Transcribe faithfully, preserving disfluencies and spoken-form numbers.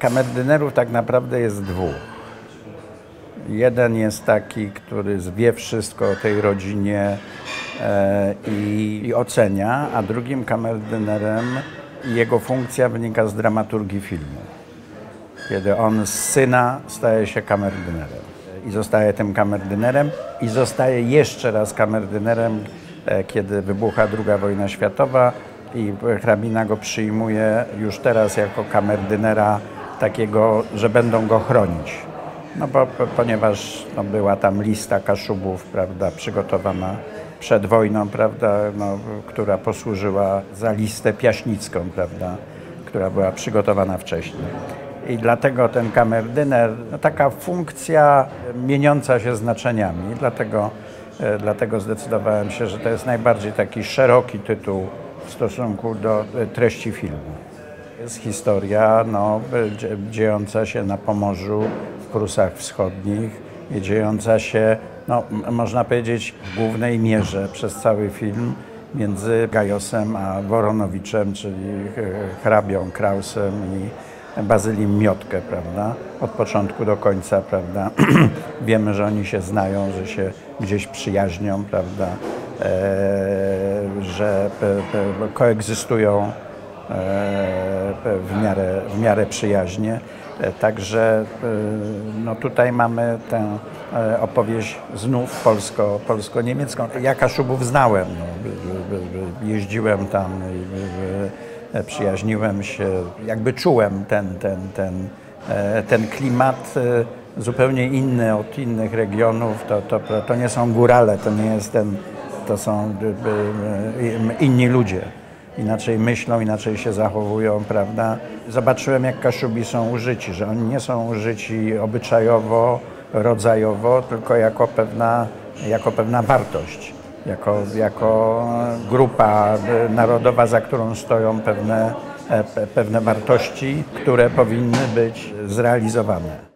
Kamerdynerów tak naprawdę jest dwóch. Jeden jest taki, który wie wszystko o tej rodzinie e, i, i ocenia, a drugim kamerdynerem jego funkcja wynika z dramaturgii filmu. Kiedy on z syna staje się kamerdynerem i zostaje tym kamerdynerem i zostaje jeszcze raz kamerdynerem, e, kiedy wybucha druga wojna światowa i hrabina go przyjmuje już teraz jako kamerdynera takiego, że będą go chronić. No bo, ponieważ no, była tam lista Kaszubów, prawda, przygotowana przed wojną, prawda, no, która posłużyła za listę piaśnicką, prawda, która była przygotowana wcześniej. I dlatego ten kamerdyner, no, taka funkcja mieniąca się znaczeniami, dlatego, e, dlatego zdecydowałem się, że to jest najbardziej taki szeroki tytuł w stosunku do treści filmu. Jest historia no, dziejąca się na Pomorzu, w Prusach Wschodnich i dziejąca się, no, można powiedzieć, w głównej mierze przez cały film między Gajosem a Woronowiczem, czyli hrabią Krausem i Bazylim Miotkę, prawda? Od początku do końca, prawda? Wiemy, że oni się znają, że się gdzieś przyjaźnią, prawda? E, że koegzystują w miarę, w miarę przyjaźnie. Także no tutaj mamy tę opowieść znów polsko, polsko-niemiecką. Ja Kaszubów znałem, no, jeździłem tam, przyjaźniłem się, jakby czułem ten, ten, ten, ten klimat zupełnie inny od innych regionów. To, to, to nie są górale, to nie jest ten, to są inni ludzie. Inaczej myślą, inaczej się zachowują, prawda? Zobaczyłem, jak Kaszubi są użyci, że oni nie są użyci obyczajowo, rodzajowo, tylko jako pewna, jako pewna wartość, jako, jako grupa narodowa, za którą stoją pewne, pewne wartości, które powinny być zrealizowane.